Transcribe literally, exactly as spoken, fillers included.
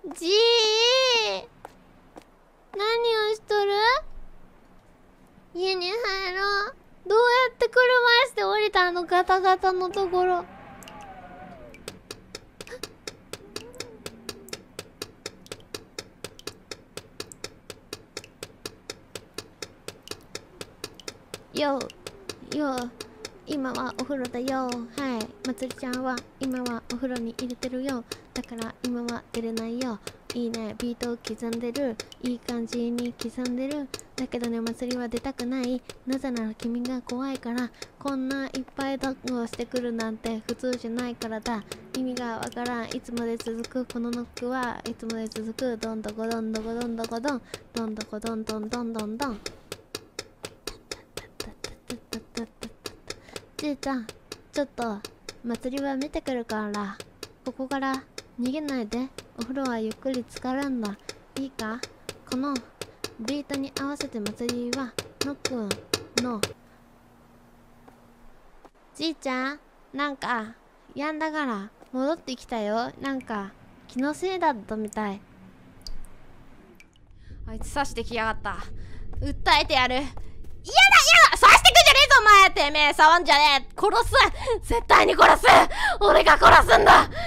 じー何をしとる？家に入ろう。どうやって車椅子で降りたの？ガタガタのところ。ようよう、今はお風呂だよ。はい、まつりちゃんは今はお風呂に入れてるよ。だから今は出れないよ。いいね、ビートを刻んでる。いい感じに刻んでる。だけどね、祭りは出たくない。なぜなら君が怖いから。こんないっぱい抱っこしてくるなんて普通じゃないからだ。意味がわからん。いつまで続くこのノックはいつまで続く。どんどこどんどこどんどこどんどんどこどんどんどんどんどん。じいちゃん、ちょっと祭りは見てくるから、ここから逃げないで。お風呂はゆっくり浸かるんだ。いいか？このビートに合わせて祭りはノックの。じいちゃん、なんかやんだから戻ってきたよ。なんか気のせいだったみたい。 あいつ刺してきやがった。訴えてやる。やだやだ、刺してくんじゃねえぞお前。てめえ触んじゃねえ。殺す、絶対に殺す。俺が殺すんだ。